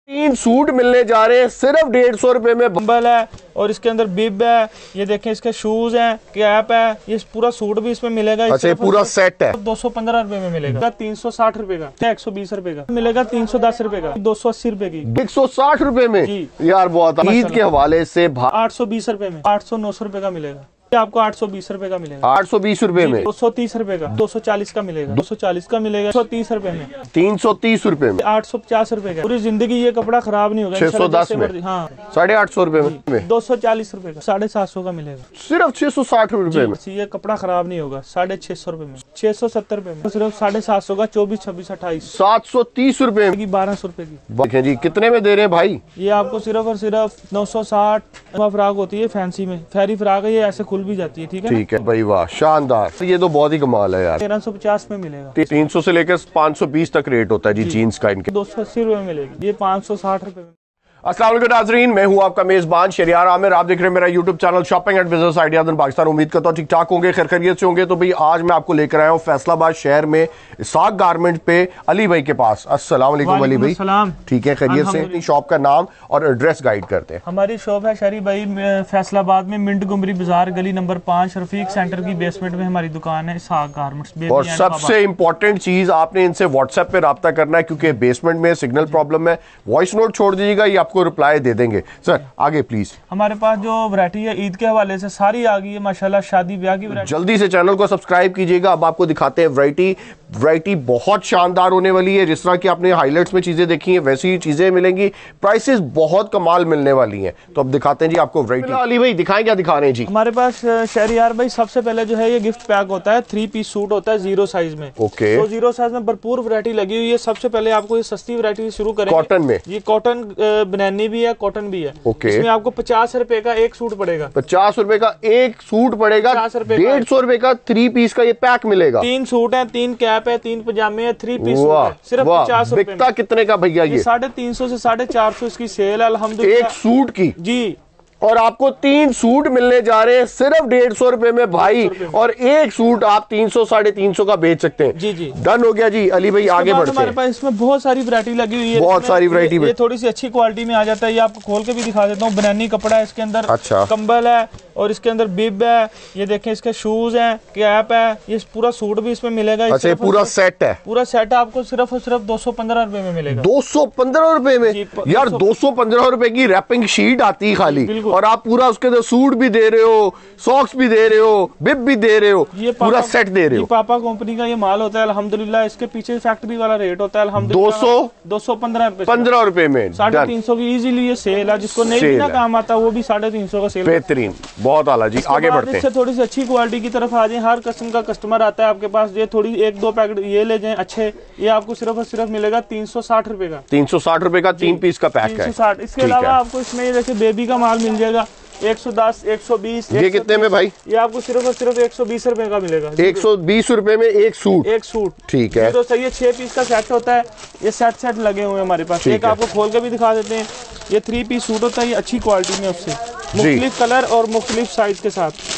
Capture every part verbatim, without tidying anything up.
तीन सूट मिलने जा रहे हैं सिर्फ डेढ़ सौ रुपए में। बम्बल है और इसके अंदर बिब है, ये देखें इसके शूज हैं, कैप है, ये पूरा सूट भी इसमें मिलेगा। अच्छा, ये पूरा सेट है। दो सौ पंद्रह रुपए में मिलेगा, तीन सौ साठ रुपए का, एक सौ बीस रुपए का मिलेगा, तीन सौ दस रुपए का, दो सौ अस्सी रुपए की, एक सौ साठ रुपए में यार बहुत। ईद के हवाले से आठ सौ बीस रुपए में, आठ सौ नौ सौ रुपए का मिलेगा। आपको आठ सौ बीस रुपए का मिलेगा, आठ सौ बीस रुपए में, दो सौ तीस रुपए का, दो सौ चालीस का मिलेगा, दो सौ चालीस का मिलेगा, सौ तीस रुपए में, तीन सौ तीस रुपए में, आठ सौ पचास रुपए का। पूरी जिंदगी ये कपड़ा खराब नहीं होगा। छह सौ दस में, हाँ साढ़े आठ सौ रुपए में, दो सौ चालीस रुपए का, साढ़े सात सौ का मिलेगा, सिर्फ छह सौ साठ रुपए में। ये कपड़ा खराब नहीं होगा, साढ़े छह सौ रुपए में, छह सौ सत्तर रुपए में, सिर्फ साढ़े सात सौ का, चौबीस छब्बीस अट्ठाईस, सात सौ तीस रुपए की, बारह सौ रुपए की। देखें जी कितने में दे रहे हैं भाई। ये आपको सिर्फ और सिर्फ नौ सौ साठ फ्राक होती है फैंसी में, फेरी फ्राक है, ये ऐसे खुल भी जाती है। ठीक है, ठीक है भाई, वाह शानदार, ये तो बहुत ही कमाल है यार। तेरह सौ पचास में मिलेगा, तीन सौ से लेकर पाँच सौ बीस तक रेट होता है जी, जी। जीन्स का इनके दो सौ अस्सी रुपए में मिलेगी, ये पाँच सौ साठ रुपए में। अस्सलाम वालेकुम नाज़रीन, मैं हूं आपका मेजबान शरियार आमिर। आप देख रहे हैं मेरा YouTube channel shopping and business ideas in Pakistan. उम्मीद करता हूं ठीक ठाक होंगे, खैर खैरियत से होंगे। तो भाई आज मैं आपको लेकर आया हूं फैसलाबाद शहर में इसाक गारमेंट पे अली भाई के पास। अस्सलाम वालेकुम अली भाई, ठीक है खैरियत से। शॉप का नाम और एड्रेस गाइड करते हैं। हमारी शॉप है शरी भाई फैसलाबाद में, मिंट गुमरी बाजार, गली नंबर पाँच, रफीक सेंटर की बेसमेंट में हमारी दुकान है इसाक गारमेंट्स। और सबसे इम्पोर्टेंट चीज, आपने इनसे व्हाट्सएप पे रब्ता करना है क्योंकि बेसमेंट में सिग्नल प्रॉब्लम है। वॉइस नोट छोड़ दीजिएगा, ये आपको रिप्लाई दे देंगे। सर आगे प्लीज। हमारे पास जो वैरायटी है ईद के हवाले से सारी आ गई है माशाल्लाह, शादी ब्याह की वैरायटी। जल्दी से चैनल को सब्सक्राइब कीजिएगा। अब आपको दिखाते हैं वैरायटी। वैरायटी बहुत शानदार होने वाली है, जिस तरह की आपने हाइलाइट्स में चीजें देखी हैं वैसी ही चीजें मिलेंगी। प्राइसेस बहुत कमाल मिलने वाली हैं। तो अब दिखाते हैं जी आपको वैरायटी। अली भाई दिखाएं, क्या दिखा रहे हैं जी। हमारे पास शहरियार भाई सबसे पहले जो है ये गिफ्ट पैक होता है, थ्री पीस सूट होता है जीरो साइज में। ओके, तो जीरो साइज में भरपूर वैरायटी लगी हुई है। सबसे पहले आपको ये सस्ती वैरायटी शुरू करेंगे कॉटन में। ये कॉटन बनैनी भी है, कॉटन भी है। ओके, इसमें आपको पचास रुपए का एक सूट पड़ेगा, पचास रुपए का एक सूट पड़ेगा, डेढ़ सौ रुपए का थ्री पीस का ये पैक मिलेगा। तीन सूट है, तीन कैप है, तीन पजामे है, थ्री पीस सिर्फ पचास रुपए। बिकता कितने का भैया ये? साढ़े तीन सौ से साढ़े चार सौ इसकी सेल है अल्हम्दुलिल्लाह, एक सूट की जी। और आपको तीन सूट मिलने जा रहे हैं सिर्फ डेढ़ सौ रुपए में भाई, और एक सूट आप तीन सौ साढ़े तीन सौ का बेच सकते हैं। जी जी, डन हो गया जी। अली भाई आगे बढ़ते हैं। हमारे पास इसमें बहुत सारी वैरायटी लगी हुई है, बहुत सारी वैरायटी। ये थोड़ी सी अच्छी क्वालिटी में आ जाता है, ये आपको खोल के भी दिखा देता हूँ। बनानी कपड़ा है इसके अंदर, अच्छा कंबल है और इसके अंदर बिब है, ये देखें इसके शूज हैं, कैप है, ये पूरा सूट भी इसमें मिलेगा। अच्छा, ये पूरा सेट है, पूरा सेट आपको सिर्फ और सिर्फ दो सौ पंद्रह रुपए में मिलेगा। दो सौ पंद्रह रुपए में यार, दो सौ पंद्रह रुपए की रैपिंग शीट आती है खाली, और आप पूरा उसके अंदर सूट भी दे रहे हो, सॉक्स भी दे रहे हो, बिब भी दे रहे हो, ये पूरा सेट दे रहे हो। पापा कंपनी का ये माल होता है अल्हम्दुलिल्लाह। इसके पीछे फैक्ट्री वाला रेट होता है अल्हम्दुलिल्लाह, दो सौ दो सौ पंद्रह रुपए पंद्रह रुपए में साढ़े तीन सौ की इजीली ये सेल है। जिसको नहीं भी ना काम आता वो भी साढ़े तीन सौ का सेल। बेहतरीन, बहुत आला जी। आगे बढ़ते हैं। थोड़ी सी अच्छी क्वालिटी की तरफ आ जाए। हर किस्म का कस्टमर आता है आपके पास, ये थोड़ी एक दो पैकेट ये ले जाएं अच्छे, ये आपको सिर्फ और सिर्फ मिलेगा तीन सौ साठ रुपए का। तीन सौ साठ रुपए का तीन पीस का पैक है। इसके अलावा आपको इसमें ये देखिए बेबी का माल मिल जाएगा, एक सौ दस, एक सौ बीस। ये कितने में भाई? ये आपको सिर्फ और सिर्फ एक सौ बीस रुपए का मिलेगा। एक सौ बीस रुपए में एक सूट, एक सूट ठीक है। तो सही है, छह पीस का सेट होता है। ये सेट सेट लगे हुए हैं हमारे पास, एक आपको खोल के भी दिखा देते हैं। ये थ्री पीस सूट होता है, ये अच्छी क्वालिटी में, उससे मुख्तलिफ कलर और मुख्तलिफ साइज के साथ।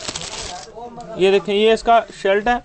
ये देखें, ये इसका शर्ट है,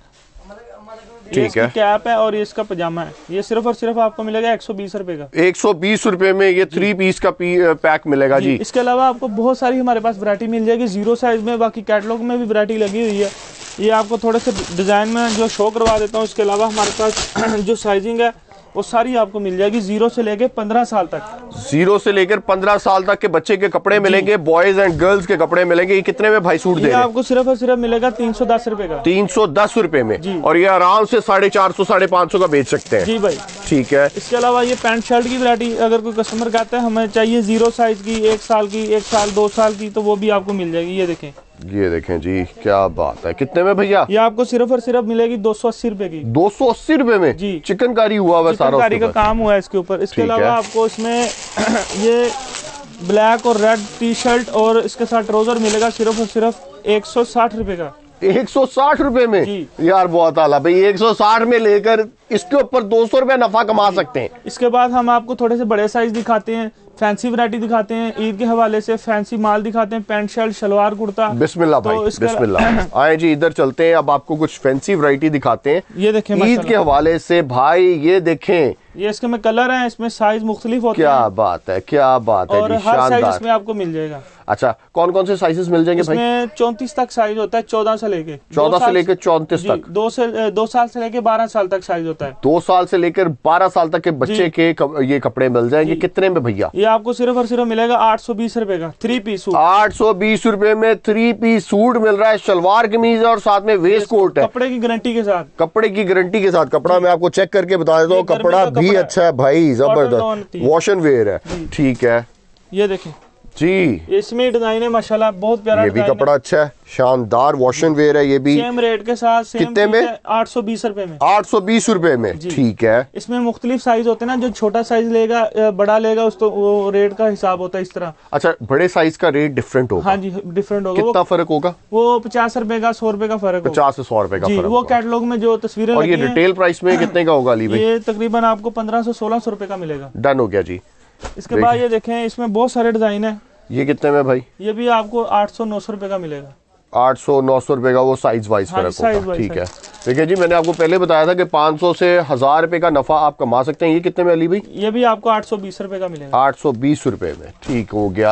ठीक है, कैप है और ये इसका पजामा है। ये सिर्फ और सिर्फ आपको मिलेगा एक सौ बीस रुपए का। एक सौ बीस रुपए में ये थ्री पीस का पी, पैक मिलेगा जी, जी। इसके अलावा आपको बहुत सारी हमारे पास वैरायटी मिल जाएगी जीरो साइज में। बाकी कैटलॉग में भी वैरायटी लगी हुई है। ये आपको थोड़े से डिजाइन में जो शो करवा देता हूँ। इसके अलावा हमारे पास जो साइजिंग है वो सारी आपको मिल जाएगी, जीरो से लेके पंद्रह साल तक। जीरो से लेकर पंद्रह साल तक के बच्चे के कपड़े मिलेंगे, बॉयज एंड गर्ल्स के कपड़े मिलेंगे। ये कितने में भाई सूट दे रहे हैं? आपको सिर्फ और सिर्फ मिलेगा तीन सौ दस रुपए का। तीन सौ दस रुपए में, और ये आराम से साढ़े चार सौ साढ़े पाँच सौ का बेच सकते हैं। जी भाई, ठीक है। इसके अलावा ये पैंट शर्ट की वैरायटी, अगर कोई कस्टमर कहता है हमें चाहिए जीरो साइज की, एक साल की, एक साल दो साल की, तो वो भी आपको मिल जाएगी। ये देखें, ये देखें जी, क्या बात है। कितने में भैया? ये आपको सिर्फ और सिर्फ मिलेगी दो सौ अस्सी रुपए की। दो सौ अस्सी रुपए में जी। चिकनकारी हुआ हुआ, सारा चिकनकारी का काम हुआ है इसके ऊपर। इसके अलावा आपको इसमें ये ब्लैक और रेड टी शर्ट और इसके साथ ट्राउजर मिलेगा सिर्फ और सिर्फ एक सौ साठ रुपए का। एक सौ साठ रुपए में यार, बहुत आला भाई। एक सौ साठ में लेकर इसके ऊपर दो सौ रुपए नफा कमा सकते हैं। इसके बाद हम आपको थोड़े से बड़े साइज दिखाते हैं, फैंसी वैरायटी दिखाते हैं, ईद के हवाले से फैंसी माल दिखाते हैं, पैंट शर्ट शलवार कुर्ता। बिस्मिल्लाह भाई, तो बिस्मिल्लाह। आए जी, इधर चलते हैं। अब आपको कुछ फैंसी वैरायटी दिखाते हैं। ये देखें ईद के हवाले से भाई, ये देखें ये इसके में कलर हैं, इसमें साइज मुख्तलिफ होते हैं। क्या बात है, क्या बात है, और हर साइज इसमें आपको मिल जाएगा। अच्छा, कौन कौन से साइजेस मिल जाएंगे भाई? इसमें चौंतीस तक साइज होता है, चौदह से लेके चौदह से लेकर चौंतीस तक, दो से दो साल से लेके बारह साल तक साइज होता है। दो साल से लेकर बारह साल तक के बच्चे के कप, ये कपड़े मिल जाएंगे। कितने में भैया? ये आपको सिर्फ और सिर्फ मिलेगा आठ सौ बीस रुपए का थ्री पीस सूट। आठ सौ बीस रुपए में थ्री पीस सूट मिल रहा है, शलवार कमीज और साथ में वेस्ट कोट है, कपड़े की गारंटी के साथ। कपड़े की गारंटी के साथ। कपड़ा मैं आपको चेक करके बता देता हूँ, कपड़ा भी अच्छा है भाई, जबरदस्त वॉश एंड वेयर है। ठीक है, ये देखें जी, इसमें डिजाइन है माशाल्लाह, बहुत प्यारा। ये भी कपड़ा अच्छा है, शानदार वॉश एंड वेयर है। ये भी सेम रेट के साथ, सेम कितने में? आठ सौ बीस रुपए में। आठ सौ बीस रुपए में, ठीक है। इसमें मुख्तलिफ साइज होते हैं ना, जो छोटा साइज लेगा बड़ा लेगा उस तो वो रेट का हिसाब होता है इस तरह। अच्छा, बड़े साइज का रेट डिफरेंट होगा? हाँ जी, डिफरेंट होगा। कितना फर्क होगा? वो पचास रुपए का, सौ रुपए का फर्क होगा। पचास से सौ रुपए का फर्क। वो कैटलॉग में जो तस्वीरें और ये रिटेल प्राइस में कितने का होगा अली भाई? ये तकरीबन आपको पंद्रह सौ सोलह सौ रुपए का मिलेगा। डन हो गया जी। इसके बाद ये देखें, इसमें बहुत सारे डिजाइन है। ये कितने में भाई? ये भी आपको आठ सौ नौ सौ रुपए का मिलेगा। आठ सौ नौ सौ रुपए का वो साइज वाइज हाँ, फर्क होगा। वाइज ठीक है, देखिए जी, मैंने आपको पहले बताया था कि पाँच सौ से हजार रुपए का नफा आप कमा सकते हैं। ये कितने में अली भाई? ये भी आपको आठ सौ बीस रुपए का मिलेगा। आठ सौ बीस रुपए में, ठीक हो गया।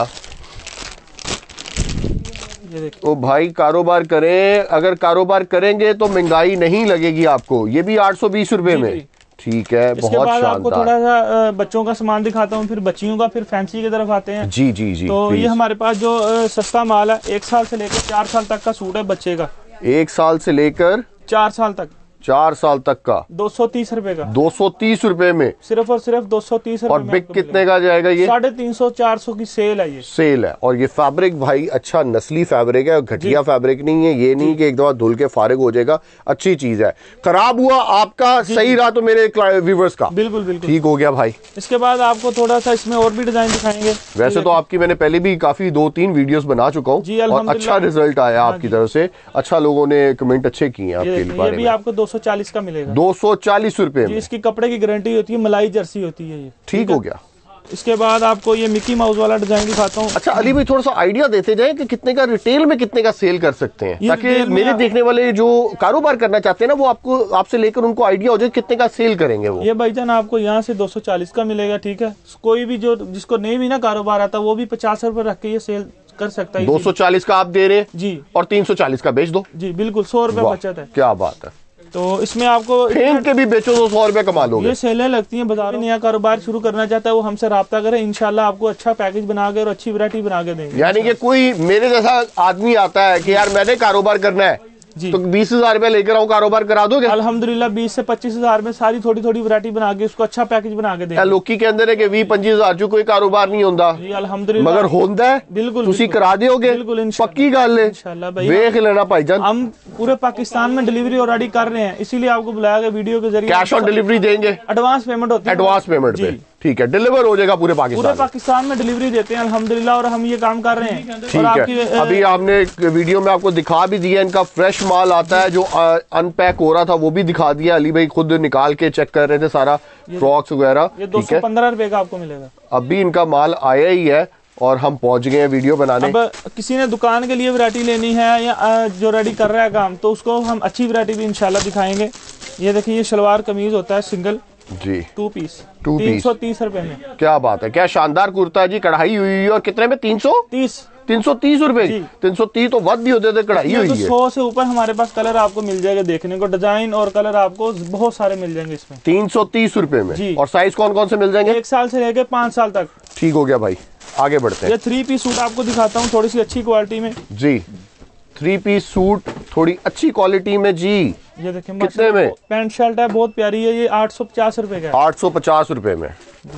ये देखिए, तो भाई कारोबार करें, अगर कारोबार करेंगे तो महंगाई नहीं लगेगी आपको। ये भी आठ सौ बीस रुपए में, ठीक है, बहुत शानदार। आपको थोड़ा सा बच्चों का सामान दिखाता हूँ, फिर बच्चियों का, फिर फैंसी की तरफ आते हैं। जी जी जी। तो ये हमारे पास जो सस्ता माल है, एक साल से लेकर चार साल तक का सूट है बच्चे का। एक साल से लेकर चार साल तक, चार साल तक का दो सौ तीस रुपए का। दो सौ तीस रुपए में, सिर्फ और सिर्फ दो सौ तीस रुपए। और बिग कितने का जाएगा ये? साढ़े तीन सौ चार सौ की सेल है ये। सेल है। और ये फैब्रिक भाई अच्छा नस्ली फैब्रिक है, घटिया फैब्रिक नहीं है। ये नहीं कि एक दफा धुल के फारिग हो जाएगा, अच्छी चीज है। खराब हुआ आपका, सही रहा तो मेरे व्यूवर्स का। बिल्कुल बिल्कुल, ठीक हो गया भाई। इसके बाद आपको थोड़ा सा इसमें और भी डिजाइन दिखाएंगे। वैसे तो आपकी मैंने पहले भी काफी दो तीन वीडियोस बना चुका हूँ और अच्छा रिजल्ट आया आपकी तरफ से। अच्छा, लोगों ने कमेंट अच्छे किए आपके बारे में। ये भी आपको दो सौ चालीस का मिलेगा। दो सौ चालीस रुपए में। इसकी कपड़े की गारंटी होती है, मलाई जर्सी होती है ये। ठीक हो गया। इसके बाद आपको ये मिकी माउस वाला डिजाइन दिखाता हूँ। अच्छा अली भाई, थोड़ा सा आइडिया देते जाए कि कितने का रिटेल में कितने का सेल कर सकते हैं, ताकि मेरे देखने वाले जो कारोबार करना चाहते हैं ना, वो आपको आपसे लेकर उनको आइडिया हो जाए कितने का सेल करेंगे वो। ये भाईजान आपको यहाँ से दो सौ चालीस का मिलेगा। ठीक है, कोई भी जो जिसको नहीं भी ना कारोबार आता, वो भी पचास रुपए रख के ये सेल कर सकता है। दो सौ चालीस का आप दे रहे जी, और तीन सौ चालीस का बेच दो जी। बिल्कुल, सौ रुपए बचत है। क्या बात है। तो इसमें आपको फेंक के भी बेचो तो सौ रुपए कमा लोगे। ये सेलें लगती हैं बाजार में। नया कारोबार शुरू करना चाहता है वो हमसे राब्ता करे, इंशाल्लाह आपको अच्छा पैकेज बना के और अच्छी वैरायटी बना के देंगे। यानी कि कोई मेरे जैसा आदमी आता है कि यार मैंने कारोबार करना है, तो बीस हजार रुपया लेकर आओ, कारोबार करा दोगे? अल्हम्दुलिल्लाह बीस से पच्चीस हजार में सारी थोड़ी थोड़ी वैरायटी बना के उसको अच्छा पैकेज बना के देंगे। लोकी के अंदर है कि बीस पच्चीस हजार जो कोई कारोबार नहीं होता, अल्हम्दुलिल्लाह मगर होता है। बिल्कुल, तुसी करा दोगे? बिल्कुल, पक्की गल है। इंशाल्लाह भाई, देख लेना भाईजान, हम पूरे पाकिस्तान में डिलीवरी ऑलरेडी कर रहे हैं, इसीलिए आपको बुलाया गया वीडियो के जरिए। कैश ऑन डिलीवरी देंगे? एडवांस पेमेंट होती है। एडवांस पेमेंट पे, ठीक है, डिलीवर हो जाएगा पूरे पाकिस्तान पूरे पाकिस्तान में डिलीवरी देते हैं अल्हम्दुलिल्लाह, और हम ये काम कर रहे हैं। ठीक है, अभी आपने वीडियो में आपको दिखा भी दिया, इनका फ्रेश माल आता है जो अनपैक हो रहा था वो भी दिखा दिया। अली भाई खुद निकाल के चेक कर रहे थे सारा, फ्रॉक्स वगैरह। ये दो सौ पंद्रह रुपए का आपको मिलेगा। अभी इनका माल आया ही है और हम पहुंच गए हैं वीडियो बनाने। अब किसी ने दुकान के लिए वैरायटी लेनी है या जो रेडी कर रहा है काम, तो उसको हम अच्छी वैरायटी भी इंशाल्लाह दिखाएंगे। ये देखिए, ये शलवार कमीज होता है सिंगल जी, टू पीस, टू तीन सौ तीस रुपए में। क्या बात है, क्या शानदार कुर्ता है जी, कढ़ाई हुई है। और कितने में? तीन सौ तीस तीन सौ तीस रुपए तीन सौ तीस तो वध भी होते थे, कढ़ाई हुई है। सौ से ऊपर हमारे पास कलर आपको मिल जाएगा देखने को, डिजाइन और कलर आपको बहुत सारे मिल जाएंगे इसमें। तीन सौ तीस रुपए में जी। और साइज कौन कौन से मिल जाएंगे? एक साल से लेके पाँच साल तक। ठीक हो गया भाई, आगे बढ़ते हैं। ये थ्री पीस सूट आपको दिखाता हूँ थोड़ी सी अच्छी क्वालिटी में जी। थ्री पीस सूट थोड़ी अच्छी क्वालिटी में जी। ये देखिए, कितने में? पैंट शर्ट है, बहुत प्यारी है। ये आठ सौ पचास रुपए का। आठ सौ पचास रुपए में।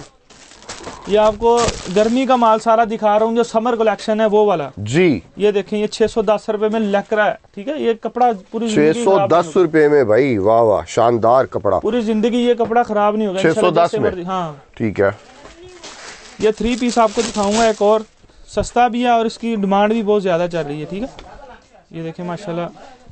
ये आपको गर्मी का माल सारा दिखा रहा हूँ, जो समर कलेक्शन है वो वाला जी। ये देखें, ये छह सौ दस रुपए में लकड़ा है। ठीक है, ये कपड़ा पूरी छह सौ दस रुपए में भाई, वाह वाह, शानदार कपड़ा। पूरी जिंदगी ये कपड़ा खराब नहीं होगा। छह सौ दस में, हाँ ठीक है। ये थ्री पीस आपको दिखाऊंगा एक और, सस्ता भी है और इसकी डिमांड भी बहुत ज्यादा चल रही है। ठीक है, ये देखें माशाल्लाह,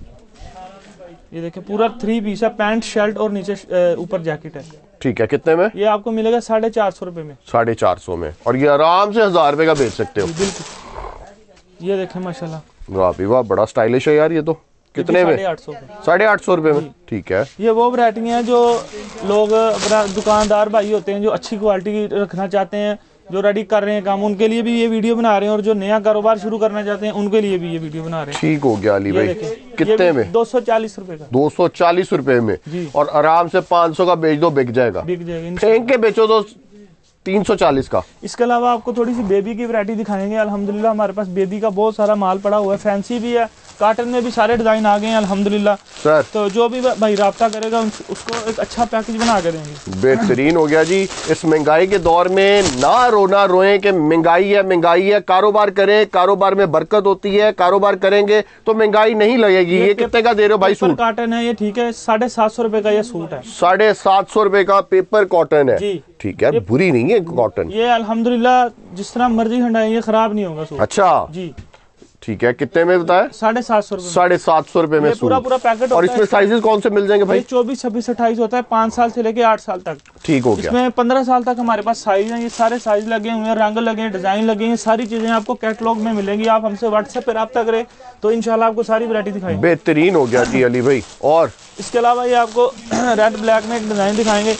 ये देखें पूरा थ्री पीस है, पैंट शर्ट और नीचे ऊपर जैकेट है। ठीक है, कितने में? ये आपको मिलेगा साढ़े चार सौ रुपए में। साढ़े चार सौ में, और ये आराम से हजार रुपए का बेच सकते हो। बिल्कुल, ये देखें माशाल्लाह, वाह भी वाह, बड़ा स्टाइलिश है यार ये तो। कितने में? साढ़े आठ सौ साढ़े आठ सौ रुपए में, ठीक है। ये वो वैरायटी हैं जो लोग अपना दुकानदार भाई होते हैं जो अच्छी क्वालिटी रखना चाहते हैं, जो रेडी कर रहे हैं काम, उनके लिए भी ये वीडियो बना रहे हैं, और जो नया कारोबार शुरू करना चाहते हैं उनके लिए भी ये वीडियो बना रहे हैं। ठीक हो गया अली भाई। कितने में? दो सौ चालीस रुपए का। दो सौ चालीस रुपए में, और आराम से पाँच सौ का बेच दो, बिक जाएगा। बिक जाएगा। फेंक के बेचो तो तीन सौ चालीस का। इसके अलावा आपको थोड़ी सी बेबी की वैरायटी दिखाएंगे। अल्हम्दुलिल्लाह हमारे पास बेबी का बहुत सारा माल पड़ा हुआ है, फैंसी भी है, कॉटन में भी सारे डिजाइन आ गए हैं अल्हम्दुलिल्लाह सर। तो जो भी भाई राब्ता करेगा उसको एक अच्छा पैकेज बना के देंगे। बेहतरीन हो गया जी। इस महंगाई के दौर में ना रोना रोए कि महंगाई है महंगाई है, कारोबार करें, कारोबार में बरकत होती है, कारोबार करेंगे तो महंगाई नहीं लगेगी। ये, ये कितने का दे रहे हो भाई सूट? कॉटन है ये, ठीक है, साढ़े सात सौ रुपए का ये सूट है। साढ़े सात सौ रुपए का पेपर कॉटन है जी, ठीक है, बुरी नहीं है कॉटन ये अल्हम्दुलिल्लाह, जिस तरह मर्जी हंडाई ये खराब नहीं होगा सूट। अच्छा जी ठीक है। कितने में बताया? साढ़े सात सौ रुपए साढ़े सात सौ रुपए में पूरा पूरा पैकेट। और इसमें साइजेस कौन से मिल जाएंगे भाई? चौबीस छब्बीस अट्ठाईस होता है, पाँच साल से लेके आठ साल तक। ठीक हो गया। इसमें पंद्रह साल तक हमारे पास साइज है, ये सारे साइज लगे हुए हैं, रंग लगे हैं, डिजाइन लगे हैं, सारी चीजें आपको कैटलॉग में मिलेंगी। आप हमसे व्हाट्सएप पे रब्ता करें तो इंशाल्लाह आपको सारी वैरायटी दिखाएंगे। बेहतरीन हो गया जी अली भाई। और इसके अलावा ये आपको रेड ब्लैक में एक डिजाइन दिखाएंगे,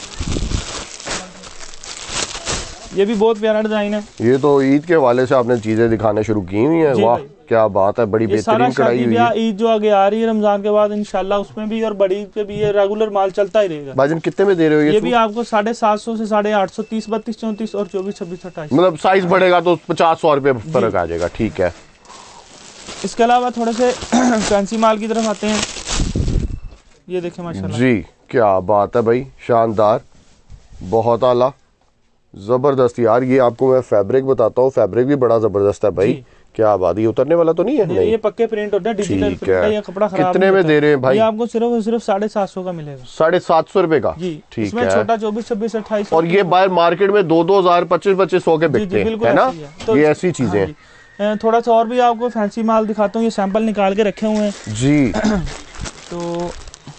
ये भी बहुत प्यारा डिजाइन है। ये तो ईद के हवाले से आपने चीजें दिखाने शुरू की हुई हैं, वाह क्या बात है, बड़ी बेहतरीन कढ़ाई हुई है। ईद जो आगे आ रही है रमजान के बाद इंशाल्लाह उसमें भी, और बड़ी पे भी ये रेगुलर माल चलता ही रहेगा। भाईजान कितने में दे रहे हो ये? ये भी आपको साढ़े सात सौ से साढ़े आठ सौ, तीस बत्तीस चौंतीस और चौबीस छब्बीस अट्ठाईस, मतलब साइज बढ़ेगा तो पचास सौ रुपए फर्क आ जाएगा। ठीक है। इसके अलावा थोड़े से फैंसी माल की तरफ आते हैं। ये देखें माशाल्लाह जी, क्या बात है भाई, शानदार, बहुत आला, जबरदस्त यार। ये आपको मैं फैब्रिक बताता हूँ, फैब्रिक भी बड़ा जबरदस्त है भाई, क्या बात। ये उतरने वाला तो नहीं है? नहीं, ये पक्के प्रिंट होता है, डिजिटल प्रिंट है, ये कपड़ा खराब। कितने में दे रहे हैं भाई? ये आपको सिर्फ और सिर्फ साढ़े सात सौ का मिलेगा। साढ़े सात सौ रुपए का जी, ठीक है। छोटा चौबीस छब्बीस अट्ठाईस, और ये बाहर मार्केट में दो दो हजार पच्चीस पच्चीस सौ के बिकते हैं, है ना? तो ये ऐसी चीजें हैं। थोड़ा सा और भी आपको फैंसी माल दिखाता हूँ, ये सैंपल निकाल के रखे हुए हैं जी। तो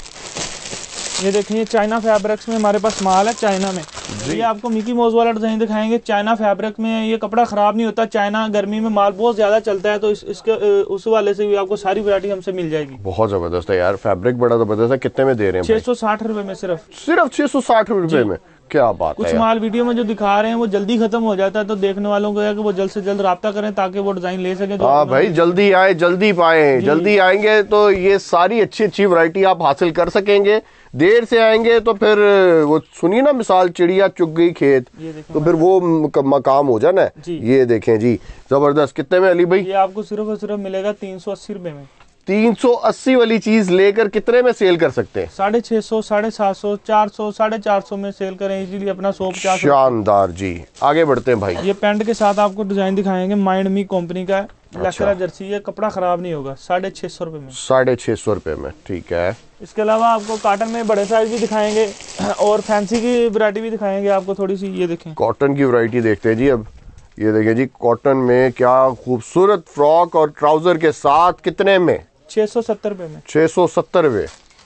ये देखें, ये चाइना फैब्रिक्स में हमारे पास माल है, चाइना में। ये आपको मिकी माउस वाला डिजाइन दिखाएंगे, चाइना फैब्रिक में, ये कपड़ा खराब नहीं होता। चाइना गर्मी में माल बहुत ज्यादा चलता है, तो इस, इसके उस वाले से भी आपको सारी वैरायटी हमसे मिल जाएगी। बहुत जबरदस्त है यार, फैब्रिक बड़ा जबरदस्त है। कितने में दे रहे हैं? छह सौ साठ रुपए में, सिर्फ सिर्फ छह सौ साठ रुपए में, क्या बात है। कुछ माल वीडियो में जो दिखा रहे हैं वो जल्दी खत्म हो जाता है, तो देखने वालों को है कि वो जल्द से जल्द राब्ता करें ताकि वो डिजाइन ले सके। हाँ भाई, जल्दी आए जल्दी पाए, जल्दी आएंगे तो ये सारी अच्छी अच्छी वैरायटी आप हासिल कर सकेंगे। देर से आएंगे तो फिर वो सुनिए ना मिसाल, चिड़िया चुग गई खेत, तो फिर वो मकाम हो जाना है। ये देखें जी, जबरदस्त। कितने में अली भाई? ये आपको सिर्फ और सिर्फ मिलेगा तीन सौ अस्सी रुपए में। तीन सौ अस्सी वाली चीज लेकर कितने में सेल कर सकते हैं? साढ़े छह सौ, साढ़े सात सौ, चार सौ, साढ़े चार सौ में सेल करें इजीली अपना सौ पचास। शानदार जी, आगे बढ़ते हैं भाई। ये पैंट के साथ आपको डिजाइन दिखाएंगे, माइंड मी कंपनी का है, लकड़ा जर्सी, ये कपड़ा खराब नहीं होगा, साढ़े छह सौ रुपए में। साढ़े छह सौ रुपए में, ठीक है। इसके अलावा आपको कॉटन में बड़े साइज भी दिखाएंगे और फैंसी की वैरायटी भी दिखाएंगे आपको थोड़ी सी। ये देखें, कॉटन की वैरायटी देखते हैं जी अब। ये देखें जी, कॉटन में क्या खूबसूरत फ्रॉक और ट्राउजर के साथ, कितने में? छह सौ सत्तर रुपए में। छह सौ सत्तर रुपए।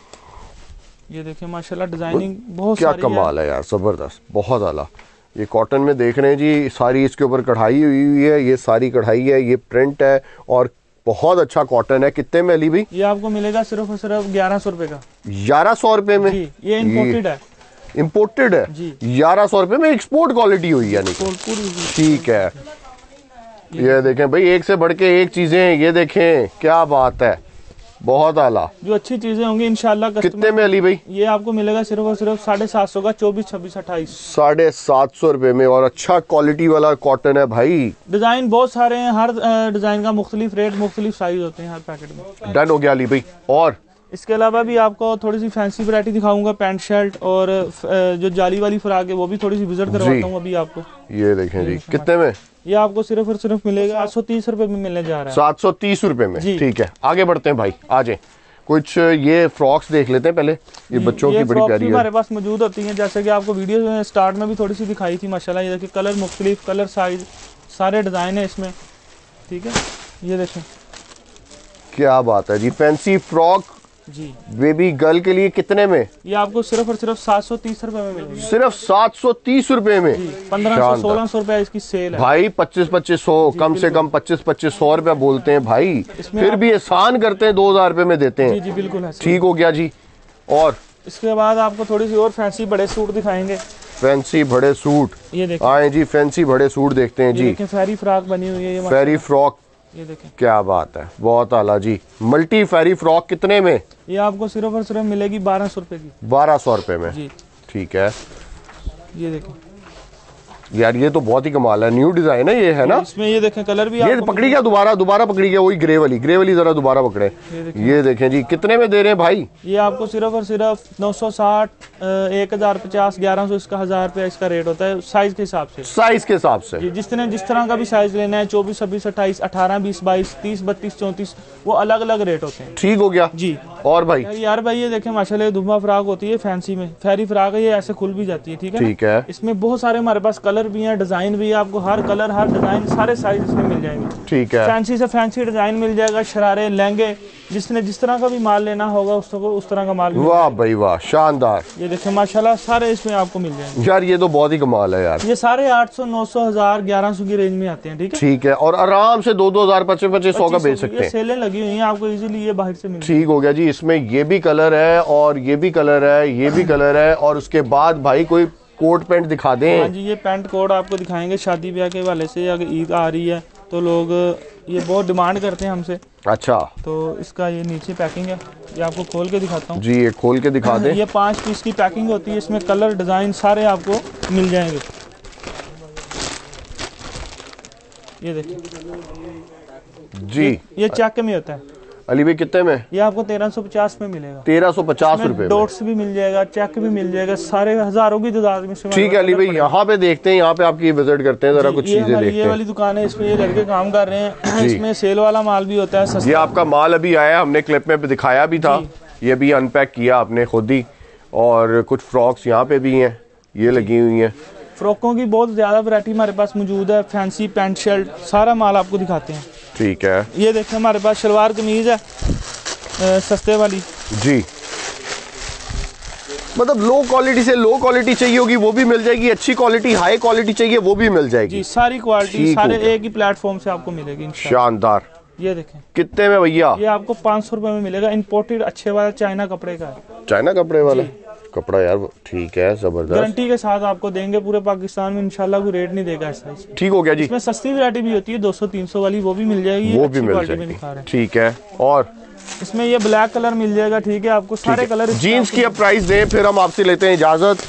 ये देखें माशाल्लाह, डिजाइनिंग बहुत क्या सारी कमाल है यार, जबरदस्त, बहुत आला। ये कॉटन में देख रहे हैं जी, सारी इसके ऊपर कढ़ाई हुई हुई है, ये सारी कढ़ाई है, ये प्रिंट है और बहुत अच्छा कॉटन है। कितने में अली भाई? ये आपको मिलेगा सिर्फ और सिर्फ ग्यारह सौ रुपए का। ग्यारह सौ रुपए में? जी, ये इम्पोर्टेड है। इम्पोर्टेड है जी, ग्यारह सौ रुपए में, एक्सपोर्ट क्वालिटी हुई है। ठीक है। ये देखें भाई, एक से बढ़ के एक चीजें, ये देखें क्या बात है, बहुत आला। जो अच्छी चीजें होंगी इंशाल्लाह। कितने में अली भाई? ये आपको मिलेगा सिर्फ और सिर्फ साढ़े सात सौ का, चौबीस छब्बीस अट्ठाईस। साढ़े सात सौ रुपए में, और अच्छा क्वालिटी वाला कॉटन है भाई। डिजाइन बहुत सारे हैं, हर डिजाइन का मुख्तलिफ रेट, मुख्तलिफ साइज होते हैं हर पैकेट में। डन हो गया अली भाई। और इसके अलावा भी आपको थोड़ी सी फैंसी वैरायटी दिखाऊंगा, पैंट शर्ट और जो जाली वाली फ्राक है वो भी थोड़ी सी विजिट करवाता हूँ अभी आपको। ये देखें जी, कितने में? ये आपको सिर्फ और सिर्फ मिलेगा सात सौ तीस रुपए में मिलने जा रहा है। सात सौ तीस रुपए में, ठीक है। आगे बढ़ते हैं भाई, आ जाए। कुछ ये फ्रॉक्स देख लेते हैं पहले, ये बच्चों की बड़ी प्यारी है, हमारे पास मौजूद होती हैं। जैसे कि आपको वीडियो में स्टार्ट में भी थोड़ी सी दिखाई थी माशाल्लाह। ये देखिए, कलर मुख्तलिफ, कलर साइज सारे डिजाइन है इसमें, ठीक है। ये देखें क्या बात है जी, फैंसी फ्रॉक जी। बेबी गर्ल के लिए कितने में? ये आपको सिर्फ और सिर्फ सात सौ तीस रुपए में मिलेगी। सिर्फ सात सौ तीस रुपए में? पंद्रह सौ सोलह सौ रुपए इसकी सेल है भाई। पच्चीस पच्चीस सौ कम से कम पच्चीस पच्चीस सौ रुपया बोलते हैं भाई, फिर भी एहसान करते हैं, दो हजार रुपए में देते हैं। जी जी बिल्कुल है। ठीक हो गया जी। और इसके बाद आपको थोड़ी सी और फैंसी बड़े सूट दिखाएंगे। फैंसी बड़े सूट, ये देखिए। आए जी फैंसी बड़े सूट देखते हैं जी। फेरी फ्रॉक बनी हुई है ये, फेरी फ्रॉक, ये देखें क्या बात है, बहुत आला जी। मल्टी फेरी फ्रॉक कितने में? ये आपको सिर्फ और सिर्फ मिलेगी बारह सौ रुपए की। बारह सौ रुपए में जी। ठीक है। ये देखें यार ये तो बहुत ही कमाल है, न्यू डिजाइन है ये, है ना? इसमें ये देखें कलर भी ये पकड़ी क्या दोबारा? दोबारा पकड़ी क्या? वही ग्रे वाली, ग्रे वाली जरा दोबारा पकड़े। ये देखें, ये देखें जी कितने में दे रहे हैं भाई? ये आपको सिर्फ और सिर्फ नौ सौ साठ, एक हजार पचास, ग्यारह सौ, इसका हजार रुपया इसका रेट होता है साइज के हिसाब से। साइज के हिसाब से जिस तरह जिस तरह का भी साइज लेना है, चौबीस छब्बीस अट्ठाईस अठारह बीस बाईस तीस बत्तीस चौंतीस, वो अलग अलग रेट होते हैं। ठीक हो गया जी। और भाई यार भाई ये देखें माशाल्लाह, दुम्बा फ्राक होती है फैंसी में, फेरी फ्राक है, ये ऐसे खुल भी जाती है। ठीक है, ठीक है। इसमें बहुत सारे हमारे पास कलर भी हैं, डिजाइन भी है, आपको हर कलर हर डिजाइन सारे साइज इसमें मिल जाएंगे। ठीक है। फैंसी से फैंसी डिजाइन मिल जाएगा, शरारे लहंगे, जिसने जिस तरह का भी माल लेना होगा उसको उस तरह का माल। वाह भाई वाह, शानदार। ये देखें माशाल्लाह सारे इसमें आपको मिल जाएंगे। यार ये तो बहुत ही कमाल है यार। ये सारे आठ सौ नौ सौ हजार ग्यारह सौ की रेंज में आते हैं। ठीक है, ठीक है। और आराम से दो दो हजार पच्चीस पच्चीस सौ का बेच सकते हैं। सेलें लगी हुई हैं, आपको इजीली ये बाहर से मिल। ठीक हो गया जी। इसमें ये भी कलर है और ये भी कलर है, ये भी कलर है, और उसके बाद भाई कोई कोट पैंट दिखा दें। हाँ जी, ये पैंट कोट आपको दिखाएंगे शादी ब्याह के हवाले से, अगर ईद आ रही है तो लोग ये बहुत डिमांड करते हैं हमसे। अच्छा। तो इसका ये नीचे पैकिंग है, ये आपको खोल के दिखाता हूँ जी। ये खोल के दिखा दें। ये पांच पीस की पैकिंग होती है, इसमें कलर डिजाइन सारे आपको मिल जाएंगे। ये देखिए जी। ये, ये चेक में होता है। अली भाई कितने में? ये आपको तेरह सौ पचास में मिलेगा। तेरह सौ पचास रुपए। डॉट्स भी मिल जाएगा, चेक भी मिल जाएगा, सारे हजारों की तादाद में। ठीक है अली भाई, यहाँ पे देखते हैं, यहाँ पे आपकी विजिट करते हैं, जरा कुछ चीजें देखते हैं। ये वाली दुकान है, इसमें ये लड़के काम कर रहे हैं, इसमें सेल वाला माल भी होता है। ये आपका माल अभी आया, हमने क्लिप में दिखाया भी था, ये भी अनपैक किया आपने खुद ही। और कुछ फ्रॉक्स यहाँ पे भी हैं, ये लगी हुई हैं। फ्रॉकों की बहुत ज्यादा वैरायटी हमारे पास मौजूद है, फैंसी पैंट शर्ट सारा माल आपको दिखाते हैं। ठीक है। ये देखें हमारे पास शलवार कमीज है आ, सस्ते वाली जी, मतलब लो क्वालिटी से लो क्वालिटी चाहिए होगी वो भी मिल जाएगी, अच्छी क्वालिटी हाई क्वालिटी चाहिए वो भी मिल जाएगी जी। सारी क्वालिटी सारे एक ही प्लेटफॉर्म से आपको मिलेगी। शानदार। ये देखें कितने में भैया? ये आपको पाँच सौ रुपए में मिलेगा, इम्पोर्टेड अच्छे वाला चाइना कपड़े का है। चाइना कपड़े वाला कपड़ा यार, ठीक है, जबरदस्त। गारंटी के साथ आपको देंगे, पूरे पाकिस्तान में इंशाल्लाह कोई रेट नहीं देगा ऐसा। ठीक हो गया जी। इसमें सस्ती वैरायटी भी होती है, दो सौ तीन सौ वाली, वो भी मिल जाएगी, वो भी मिल जाएगी। ठीक है। और इसमें ये ब्लैक कलर मिल जाएगा। ठीक है, आपको सारे कलर। जीन्स की अब प्राइस दें, फिर हम आपसे लेते हैं इजाजत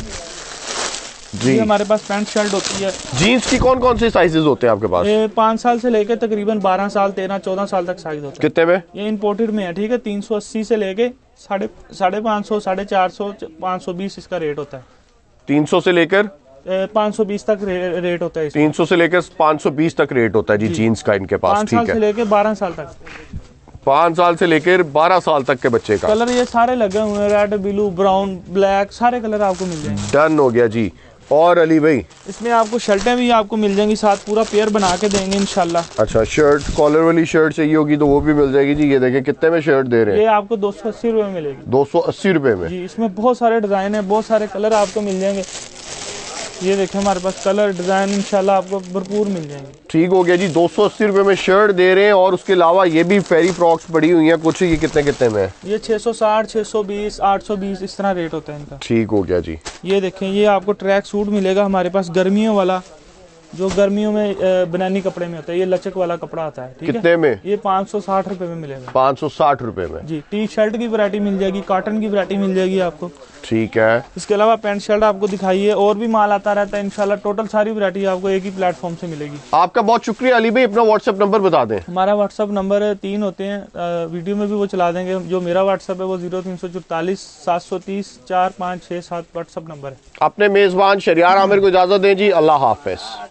जी। हमारे पास पैंट शर्ट होती है। जीन्स की कौन कौन से साइजेस होते हैं आपके पास? ये पाँच साल से लेके तकरीबन बारह साल तेरह चौदह साल तक साइज होता है। कितने में? ये इंपोर्टेड में है। ठीक है, तीन सौ अस्सी से लेके साढ़े साढ़े पाँच सौ साढ़े चार सौ पाँच सौ बीस इसका रेट होता है। तीन सौ से लेकर पाँच सौ बीस तक रे, रेट होता है। तीन सौ से लेकर पाँच सौ बीस तक रेट होता है जी, जीन्स का इनके पास। पाँच साल से लेके बारह साल तक, पाँच साल से लेकर बारह साल तक के बच्चे का कलर ये सारे लगे हुए हैं, रेड ब्लू ब्राउन ब्लैक सारे कलर आपको मिल जाएंगे। डन हो गया जी। और अली भाई इसमें आपको शर्टें भी आपको मिल जाएंगी, साथ पूरा पेयर बना के देंगे इंशाल्लाह। अच्छा, शर्ट कॉलर वाली शर्ट चाहिए होगी तो वो भी मिल जाएगी जी। ये देखें कितने में शर्ट दे रहे हैं? ये आपको दो सौ अस्सी रुपए में मिलेगी। दो सौ अस्सी रुपए में जी। इसमें बहुत सारे डिजाइन है, बहुत सारे कलर आपको मिल जाएंगे। ये देखें हमारे पास कलर डिजाइन इंशाल्लाह आपको भरपूर मिल जाएंगे। ठीक हो गया जी। दो सौ अस्सी रुपए में शर्ट दे रहे हैं, और उसके अलावा ये भी फेरी फ्रॉक्स पड़ी हुई हैं कुछ। ये कितने कितने में? ये छह सौ साठ, छह सौ बीस, आठ सौ बीस इस तरह रेट होता है इनका। ठीक हो गया जी। ये देखें ये आपको ट्रैक सूट मिलेगा हमारे पास गर्मियों वाला, जो गर्मियों में बनानी कपड़े में होता है, ये लचक वाला कपड़ा आता है। ठीक है, कितने में? ये पाँच सौ साठ रुपए में मिलेगा। पाँच सौ साठ रुपए में जी। टी शर्ट की वैरायटी मिल जाएगी, कॉटन की वैरायटी मिल जाएगी आपको। ठीक है। इसके अलावा पैंट शर्ट आपको दिखाइए, और भी माल आता रहता है इंशाल्लाह। टोटल सारी वैरायटी आपको एक ही प्लेटफॉर्म से मिलेगी। आपका बहुत शुक्रिया अली भाई। अपना व्हाट्सएप नंबर बता दें। हमारा व्हाट्सएप नंबर तीन होते हैं, वीडियो में भी वो चला देंगे। जो मेरा व्हाट्सएप है वो जीरो तीन सौ चौतालीस सात सौ तीस चार पाँच छः सात व्हाट्सएप नंबर है। अपने मेजबान शरियार आमिर को इजाजत दें जी। अल्लाह हाफिज।